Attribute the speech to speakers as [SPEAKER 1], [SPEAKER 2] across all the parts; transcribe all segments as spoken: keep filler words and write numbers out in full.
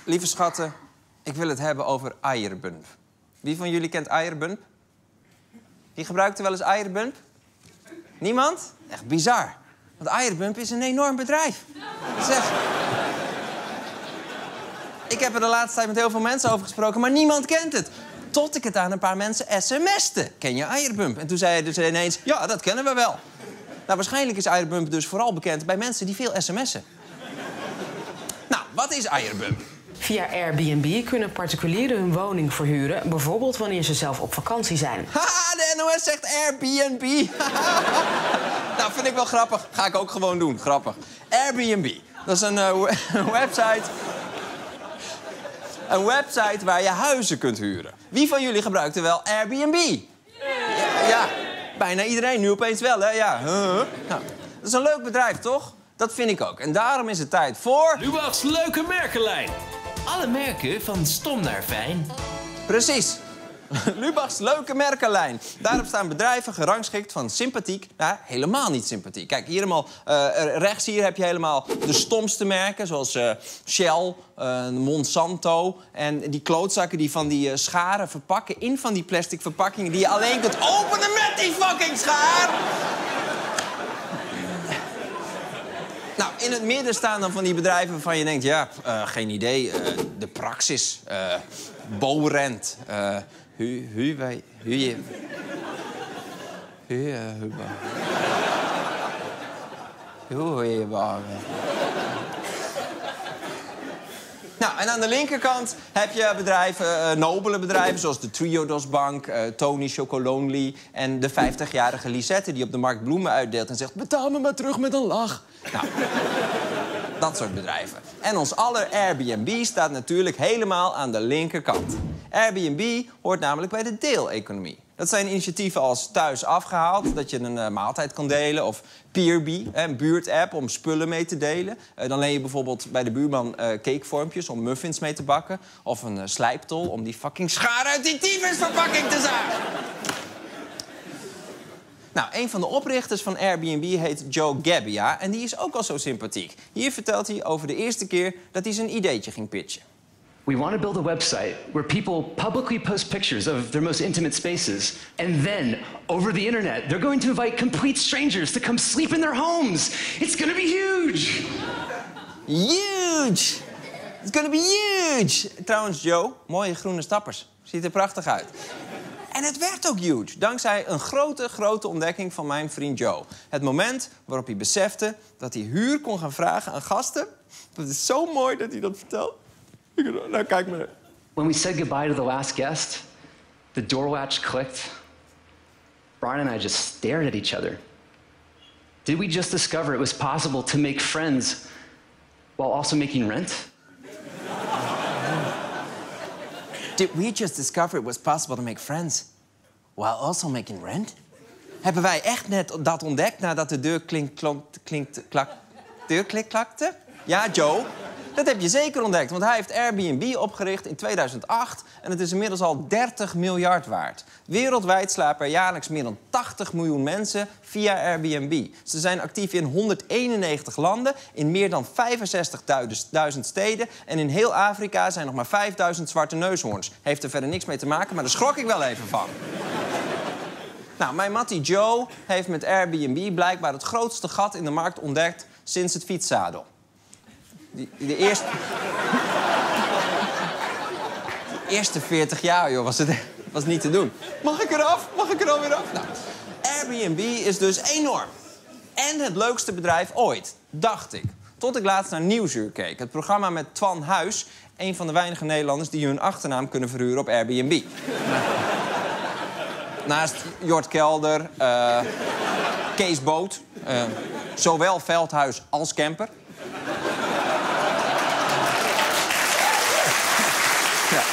[SPEAKER 1] Lieve schatten, ik wil het hebben over Ayerbump. Wie van jullie kent Ayerbump? Wie gebruikt er wel eens Ayerbump? Niemand? Echt bizar. Want Ayerbump is een enorm bedrijf. Zeg. Ik heb er de laatste tijd met heel veel mensen over gesproken, maar niemand kent het. Tot ik het aan een paar mensen sms'te. Ken je Ayerbump? En toen zei je dus ineens, ja, dat kennen we wel. Nou, waarschijnlijk is Ayerbump dus vooral bekend bij mensen die veel sms'en. Nou, wat is Ayerbump?
[SPEAKER 2] Via Airbnb kunnen particulieren hun woning verhuren, bijvoorbeeld wanneer ze zelf op vakantie zijn.
[SPEAKER 1] Haha, de N O S zegt Airbnb. Nou, vind ik wel grappig. Ga ik ook gewoon doen. Grappig. Airbnb. Dat is een uh, website... Een website waar je huizen kunt huren. Wie van jullie gebruikt er wel Airbnb? Ja, ja, bijna iedereen. Nu opeens wel, hè? Ja. Uh, nou, dat is een leuk bedrijf, toch? Dat vind ik ook. En daarom is het tijd voor...
[SPEAKER 3] Lubachs leuke merkenlijn. Alle merken van stom naar fijn.
[SPEAKER 1] Precies. Lubachs leuke merkenlijn. Daarop staan bedrijven gerangschikt van sympathiek naar helemaal niet sympathiek. Kijk, hier helemaal, uh, rechts hier heb je helemaal de stomste merken, zoals uh, Shell, uh, Monsanto. En die klootzakken die van die uh, scharen verpakken in van die plastic verpakkingen die je alleen kunt openen met die fucking schaar. Nou, in het midden staan dan van die bedrijven waarvan je denkt, ja, uh, geen idee. Uh, de Praxis, uh, Borent, uh, Hu, hu, wij, hu, je. Hu, uh, hu, hu, hu, Nou, en aan de linkerkant heb je bedrijven, uh, nobele bedrijven... zoals de Triodos Bank, uh, Tony Chocolonely... en de vijftigjarige Lisette die op de markt bloemen uitdeelt... en zegt, betaal me maar terug met een lach. Nou, dat soort bedrijven. En ons aller Airbnb staat natuurlijk helemaal aan de linkerkant. Airbnb hoort namelijk bij de deeleconomie. Dat zijn initiatieven als Thuis Afgehaald, dat je een uh, maaltijd kan delen... of Peerby, een buurtapp om spullen mee te delen. Uh, dan leen je bijvoorbeeld bij de buurman uh, cakevormpjes om muffins mee te bakken... of een uh, slijptol om die fucking schaar uit die tyfusverpakking te zagen. Nou, een van de oprichters van Airbnb heet Joe Gebbia... en die is ook al zo sympathiek. Hier vertelt hij over de eerste keer dat hij zijn ideetje ging pitchen.
[SPEAKER 4] We want to build a website where people publicly post pictures of their most intimate spaces. And then, over the internet, they're going to invite complete strangers to come sleep in their homes. It's going to be huge!
[SPEAKER 1] Huge! It's going to be huge! Trouwens, Joe, mooie groene stappers. Ziet er prachtig uit. En het werd ook huge, dankzij een grote, grote ontdekking van mijn vriend Joe. Het moment waarop hij besefte dat hij huur kon gaan vragen aan gasten. Dat is zo mooi dat hij dat vertelt. Nou, kijk maar.
[SPEAKER 4] When we said goodbye to the last guest, the door latch clicked. Brian and I just stared at each other. Did we just discover it was possible to make friends while also making rent?
[SPEAKER 1] Did we just discover it was possible to make friends while also making rent? Hebben wij echt net dat ontdekt nadat de deur klinkt, klonk, klinkt, klak, deur klik, klakte? Ja, Joe. Dat heb je zeker ontdekt, want hij heeft Airbnb opgericht in tweeduizend acht... en het is inmiddels al dertig miljard waard. Wereldwijd slapen er jaarlijks meer dan tachtig miljoen mensen via Airbnb. Ze zijn actief in honderdeenennegentig landen, in meer dan vijfenzestigduizend steden... en in heel Afrika zijn nog maar vijfduizend zwarte neushoorns. Heeft er verder niks mee te maken, maar daar schrok ik wel even van. Nou, mijn mattie Joe heeft met Airbnb blijkbaar het grootste gat in de markt ontdekt sinds het fietszadel. Die, de eerste... de eerste veertig jaar, joh, was het was niet te doen. Mag ik eraf? Mag ik er alweer af? Nou, Airbnb is dus enorm. En het leukste bedrijf ooit, dacht ik. Tot ik laatst naar Nieuwsuur keek. Het programma met Twan Huis. Een van de weinige Nederlanders die hun achternaam kunnen verhuren op Airbnb. Naast Jort Kelder, uh, Kees Boot, uh, zowel Veldhuis als Kemper. Ja.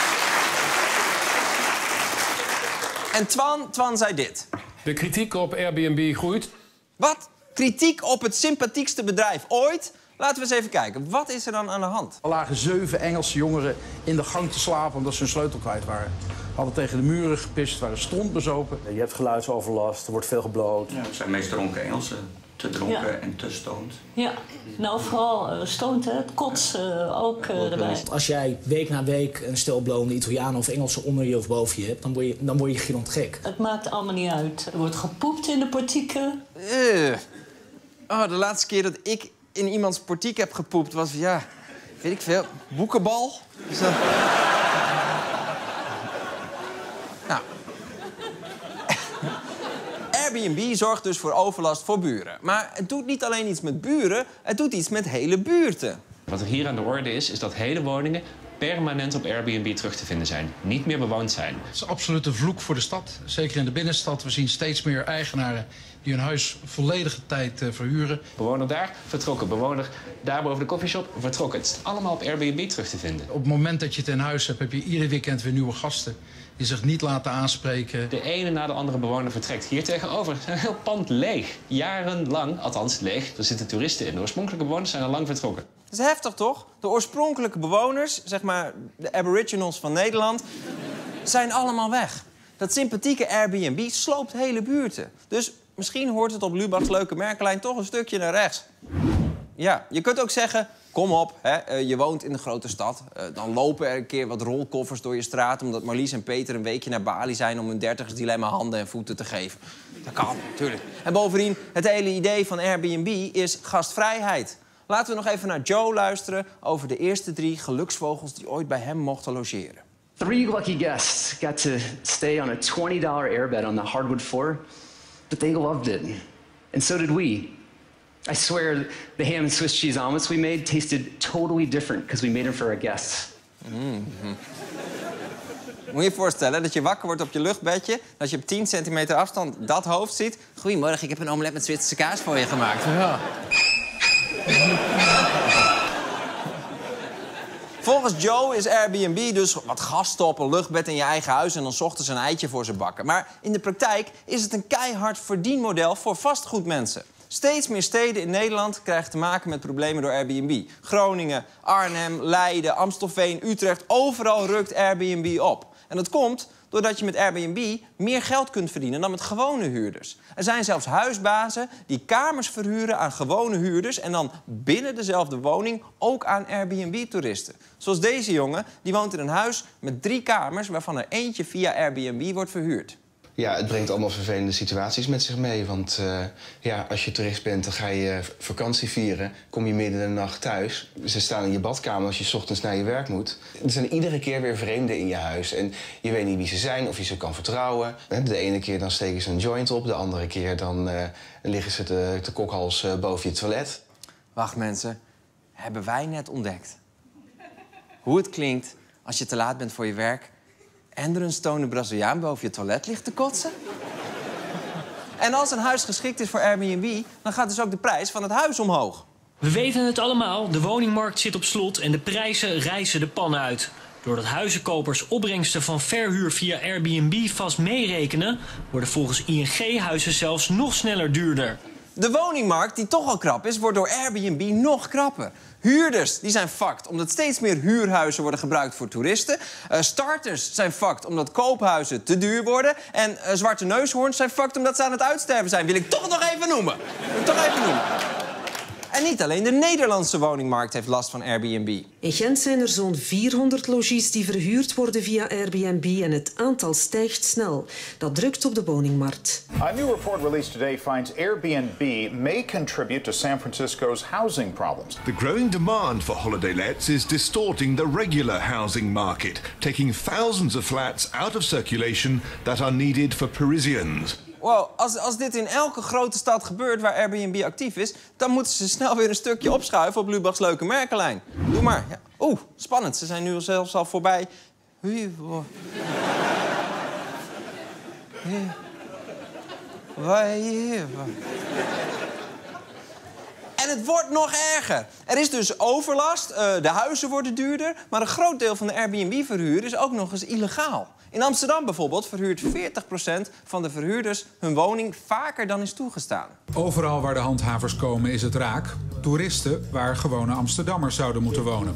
[SPEAKER 1] En Twan, Twan zei dit.
[SPEAKER 5] De kritiek op Airbnb groeit.
[SPEAKER 1] Wat? Kritiek op het sympathiekste bedrijf ooit? Laten we eens even kijken. Wat is er dan aan de hand?
[SPEAKER 6] Er lagen zeven Engelse jongeren in de gang te slapen omdat ze hun sleutel kwijt waren. Hadden tegen de muren gepist, waren strontbezopen.
[SPEAKER 7] Je hebt geluidsoverlast, er wordt veel gebloot.
[SPEAKER 8] Ja, het zijn meest dronken Engelsen.
[SPEAKER 7] te dronken
[SPEAKER 8] Ja.
[SPEAKER 7] en te stoned.
[SPEAKER 8] Ja, nou vooral uh, stoned, hè. Kots uh, ook uh, erbij.
[SPEAKER 9] Als jij week na week een stel blonde Italianen of Engelsen onder je of boven je hebt, dan word je, dan word je gillend gek.
[SPEAKER 8] Het maakt allemaal niet uit. Er wordt gepoept in de portieken.
[SPEAKER 1] Uh. Oh, de laatste keer dat ik in iemands portiek heb gepoept was, ja, weet ik veel, boekenbal. Dus dan... nou. Airbnb zorgt dus voor overlast voor buren. Maar het doet niet alleen iets met buren, het doet iets met hele buurten.
[SPEAKER 10] Wat er hier aan de orde is, is dat hele woningen permanent op Airbnb terug te vinden zijn. Niet meer bewoond zijn.
[SPEAKER 6] Het is absoluut een vloek voor de stad. Zeker in de binnenstad. We zien steeds meer eigenaren die hun huis volledige tijd uh, verhuren.
[SPEAKER 10] Bewoner daar, vertrokken. Bewoner daar boven de koffieshop, vertrokken. Het is allemaal op Airbnb terug te vinden.
[SPEAKER 6] Op het moment dat je het in huis hebt, heb je ieder weekend weer nieuwe gasten die zich niet laten aanspreken.
[SPEAKER 10] De ene na de andere bewoner vertrekt. Hier tegenover is een heel pand leeg. Jarenlang, althans leeg. Er zitten toeristen in. De oorspronkelijke bewoners zijn al lang vertrokken.
[SPEAKER 1] Dat is heftig, toch? De oorspronkelijke bewoners, zeg maar de aboriginals van Nederland, zijn allemaal weg. Dat sympathieke Airbnb sloopt hele buurten. Dus misschien hoort het op Lubachs leuke merkenlijn toch een stukje naar rechts. Ja, je kunt ook zeggen, kom op, hè, je woont in de grote stad. Dan lopen er een keer wat rolkoffers door je straat, omdat Marlies en Peter een weekje naar Bali zijn om hun dertigers dilemma handen en voeten te geven. Dat kan, natuurlijk. En bovendien, het hele idee van Airbnb is gastvrijheid. Laten we nog even naar Joe luisteren over de eerste drie geluksvogels die ooit bij hem mochten logeren.
[SPEAKER 4] Three lucky guests got to stay on a twenty dollar airbed on the hardwood floor, but they loved it. And so did we. I swear, the ham and Swiss cheese omelets we made tasted totally different because we made them for our guests.
[SPEAKER 1] Mm-hmm. Moet je je voorstellen dat je wakker wordt op je luchtbedje, dat je op tien centimeter afstand dat hoofd ziet. Goedemorgen, ik heb een omelet met Zwitserse kaas voor je gemaakt. Ja. Volgens Joe is Airbnb dus wat gasten op een luchtbed in je eigen huis en dan 's ochtends een eitje voor ze bakken. Maar in de praktijk is het een keihard verdienmodel voor vastgoedmensen. Steeds meer steden in Nederland krijgen te maken met problemen door Airbnb. Groningen, Arnhem, Leiden, Amstelveen, Utrecht, overal rukt Airbnb op. En dat komt doordat je met Airbnb meer geld kunt verdienen dan met gewone huurders. Er zijn zelfs huisbazen die kamers verhuren aan gewone huurders en dan binnen dezelfde woning ook aan Airbnb-toeristen. Zoals deze jongen, die woont in een huis met drie kamers waarvan er eentje via Airbnb wordt verhuurd.
[SPEAKER 11] Ja, het brengt allemaal vervelende situaties met zich mee. Want uh, ja, als je toerist bent, dan ga je vakantie vieren. Kom je midden in de nacht thuis. Ze staan in je badkamer als je 's ochtends naar je werk moet. Er zijn iedere keer weer vreemden in je huis. En je weet niet wie ze zijn of je ze kan vertrouwen. De ene keer dan steken ze een joint op. De andere keer dan uh, liggen ze te, te kokhals uh, boven je toilet.
[SPEAKER 1] Wacht mensen, hebben wij net ontdekt hoe het klinkt als je te laat bent voor je werk en er een stonende Braziliaan boven je toilet ligt te kotsen? En als een huis geschikt is voor Airbnb, dan gaat dus ook de prijs van het huis omhoog.
[SPEAKER 12] We weten het allemaal, de woningmarkt zit op slot en de prijzen rijzen de pan uit. Doordat huizenkopers opbrengsten van verhuur via Airbnb vast meerekenen, worden volgens I N G huizen zelfs nog sneller duurder.
[SPEAKER 1] De woningmarkt, die toch al krap is, wordt door Airbnb nog krapper. Huurders die zijn fucked omdat steeds meer huurhuizen worden gebruikt voor toeristen. Uh, starters zijn fucked omdat koophuizen te duur worden. En uh, zwarte neushoorns zijn fucked omdat ze aan het uitsterven zijn. Wil ik toch nog even noemen. Wil ik toch even noemen. En niet alleen de Nederlandse woningmarkt heeft last van Airbnb.
[SPEAKER 13] In Gent zijn er zo'n vierhonderd logies die verhuurd worden via Airbnb en het aantal stijgt snel. Dat drukt op de woningmarkt.
[SPEAKER 14] A new report released today finds Airbnb may contribute to San Francisco's housing problems.
[SPEAKER 15] The growing demand for holiday lets is distorting the regular housing market, taking thousands of flats out of circulation that are needed for Parisians.
[SPEAKER 1] Wow, als, als dit in elke grote stad gebeurt waar Airbnb actief is, dan moeten ze snel weer een stukje opschuiven op Lubachs leuke merkenlijn. Doe maar. Ja. Oeh, spannend. Ze zijn nu zelfs al voorbij. En het wordt nog erger. Er is dus overlast, uh, de huizen worden duurder, maar een groot deel van de Airbnb-verhuur is ook nog eens illegaal. In Amsterdam bijvoorbeeld verhuurt veertig procent van de verhuurders hun woning vaker dan is toegestaan.
[SPEAKER 16] Overal waar de handhavers komen is het raak. Toeristen waar gewone Amsterdammers zouden moeten wonen.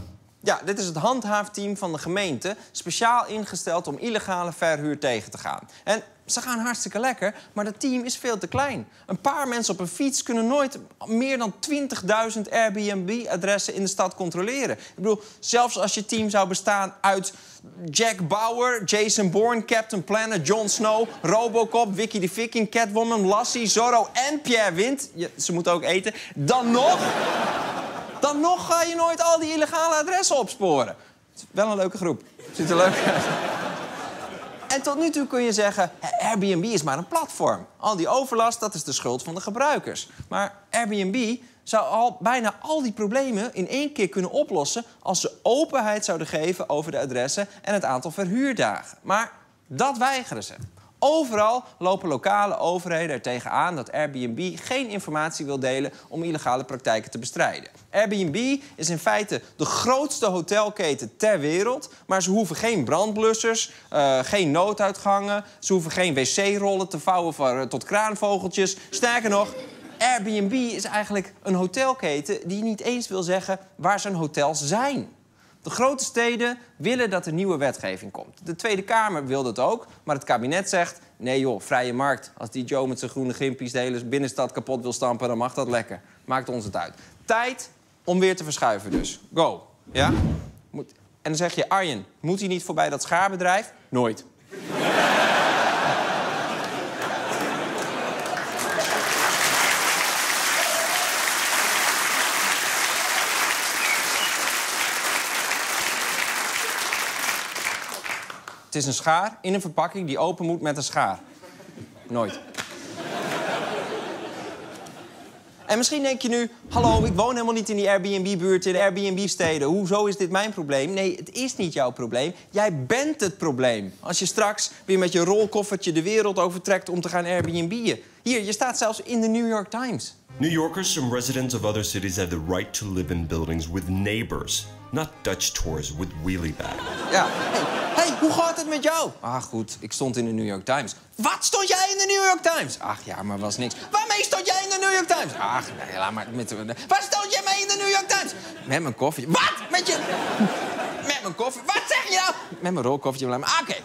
[SPEAKER 1] Ja, dit is het handhaafteam van de gemeente, speciaal ingesteld om illegale verhuur tegen te gaan. En ze gaan hartstikke lekker, maar dat team is veel te klein. Een paar mensen op een fiets kunnen nooit meer dan twintigduizend Airbnb-adressen in de stad controleren. Ik bedoel, zelfs als je team zou bestaan uit Jack Bauer, Jason Bourne, Captain Planet, Jon Snow, Robocop, Vicky the Viking, Catwoman, Lassie, Zorro en Pierre Wind, ja, ze moeten ook eten, dan nog... Dan nog ga je nooit al die illegale adressen opsporen. Het is wel een leuke groep. Ziet er leuk uit. En tot nu toe kun je zeggen, Airbnb is maar een platform. Al die overlast, dat is de schuld van de gebruikers. Maar Airbnb zou al bijna al die problemen in één keer kunnen oplossen... als ze openheid zouden geven over de adressen en het aantal verhuurdagen. Maar dat weigeren ze. Overal lopen lokale overheden er tegenaan dat Airbnb geen informatie wil delen om illegale praktijken te bestrijden. Airbnb is in feite de grootste hotelketen ter wereld, maar ze hoeven geen brandblussers, uh, geen nooduitgangen, ze hoeven geen wc-rollen te vouwen voor, uh, tot kraanvogeltjes. Sterker nog, Airbnb is eigenlijk een hotelketen die niet eens wil zeggen waar zijn hotels zijn. De grote steden willen dat er nieuwe wetgeving komt. De Tweede Kamer wil dat ook, maar het kabinet zegt... nee joh, vrije markt. Als die Joe met zijn groene gimpies de hele binnenstad kapot wil stampen... dan mag dat lekker. Maakt ons het uit. Tijd om weer te verschuiven dus. Go. Ja? Moet... En dan zeg je, Arjen, moet hij niet voorbij dat schaarbedrijf? Nooit. Het is een schaar in een verpakking die open moet met een schaar. Nooit. En misschien denk je nu... hallo, ik woon helemaal niet in die Airbnb-buurt, in de Airbnb-steden. Hoezo is dit mijn probleem? Nee, het is niet jouw probleem. Jij bent het probleem. Als je straks weer met je rolkoffertje de wereld overtrekt om te gaan Airbnb'en. Hier, je staat zelfs in de New York Times.
[SPEAKER 7] New Yorkers and residents of other cities have the right to live in buildings with neighbors, not Dutch tours with wheelie bag.
[SPEAKER 1] Ja. Hé, hey, hoe gaat het met jou? Ah, goed, ik stond in de New York Times. Wat stond jij in de New York Times? Ach ja, maar was niks. Waarmee stond jij in de New York Times? Ach, nee, laat maar. Met, waar stond jij mee in de New York Times? Met mijn koffertje. Wat? Met je... Met mijn koffer. Wat zeg je nou? Met mijn rolkoffertje. Ah, oké. Okay.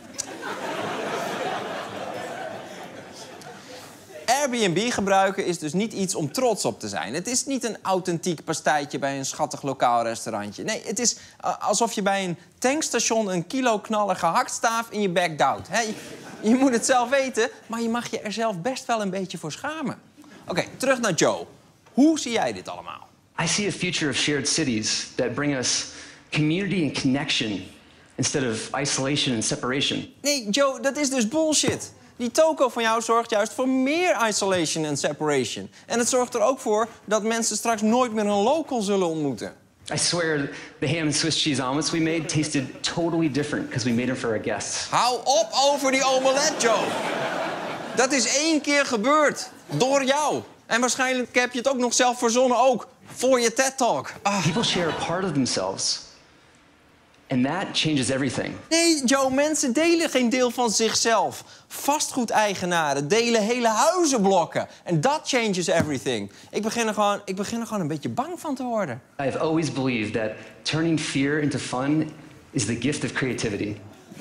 [SPEAKER 1] Airbnb gebruiken is dus niet iets om trots op te zijn. Het is niet een authentiek pastijtje bij een schattig lokaal restaurantje. Nee, het is uh, alsof je bij een tankstation een kilo knallige haktstaaf in je bek duwt. He, je, je moet het zelf weten, maar je mag je er zelf best wel een beetje voor schamen. Oké, okay, terug naar Joe. Hoe zie jij dit allemaal?
[SPEAKER 4] I see a future of shared cities that bring us community and connection instead of isolation and separation.
[SPEAKER 1] Nee, Joe, dat is dus bullshit. Die toko van jou zorgt juist voor meer isolation en separation. En het zorgt er ook voor dat mensen straks nooit meer een local zullen ontmoeten.
[SPEAKER 4] I swear, the ham and Swiss cheese omelets we made tasted totally different because we made them for our guests.
[SPEAKER 1] Hou op over die omelet, Joe. Dat is één keer gebeurd. Door jou. En waarschijnlijk heb je het ook nog zelf verzonnen ook. Voor je TED-talk.
[SPEAKER 4] Ah. People share a part of themselves. And that changes everything.
[SPEAKER 1] Nee, Joe, mensen delen geen deel van zichzelf. Vastgoedeigenaren delen hele huizenblokken. En dat changes everything. Ik begin, er gewoon, ik begin er gewoon een beetje bang van te worden.
[SPEAKER 4] I've always believed that turning fear into fun is the gift of creativity.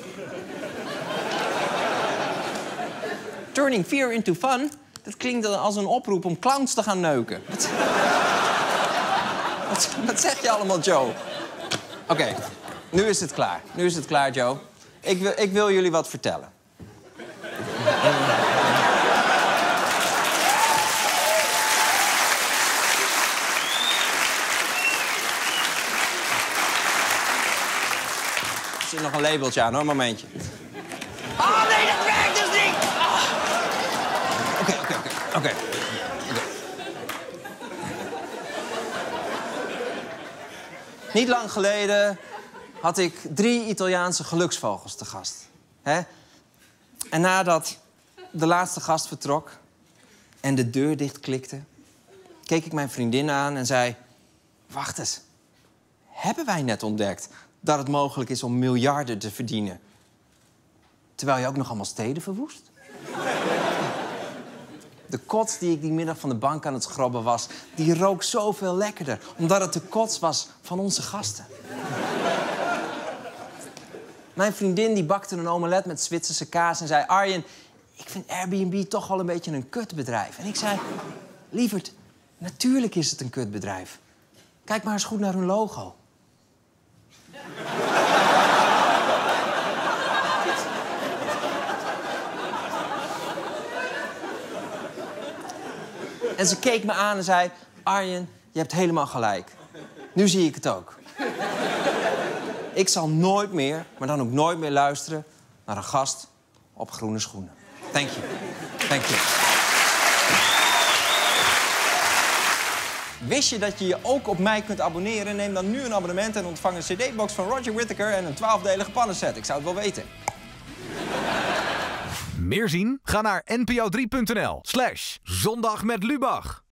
[SPEAKER 1] Turning fear into fun? Dat klinkt als een oproep om clowns te gaan neuken. Wat, wat, wat zeg je allemaal, Joe? Oké. Okay. Nu is het klaar. Nu is het klaar, Joe. Ik wil, ik wil jullie wat vertellen. Er zit nog een labeltje aan, hoor. Een momentje. Oh, nee, dat werkt dus niet! Oké, oké, oké. Oké. Niet lang geleden had ik drie Italiaanse geluksvogels te gast. Hè? En nadat de laatste gast vertrok en de deur dichtklikte, keek ik mijn vriendin aan en zei... Wacht eens, hebben wij net ontdekt dat het mogelijk is om miljarden te verdienen? Terwijl je ook nog allemaal steden verwoest? De kots die ik die middag van de bank aan het schrobben was... die rook zoveel lekkerder. Omdat het de kots was van onze gasten. Mijn vriendin die bakte een omelet met Zwitserse kaas en zei... Arjen, ik vind Airbnb toch wel een beetje een kutbedrijf. En ik zei... Lieverd, natuurlijk is het een kutbedrijf. Kijk maar eens goed naar hun logo. En ze keek me aan en zei... Arjen, je hebt helemaal gelijk. Nu zie ik het ook. Ik zal nooit meer, maar dan ook nooit meer luisteren... naar een gast op groene schoenen. Thank you. Thank you. Wist je dat je je ook op mij kunt abonneren? Neem dan nu een abonnement en ontvang een cd-box van Roger Whittaker... en een twaalfdelige pannenset. Ik zou het wel weten.
[SPEAKER 16] Meer zien? Ga naar n p o drie punt n l slash zondag met Lubach.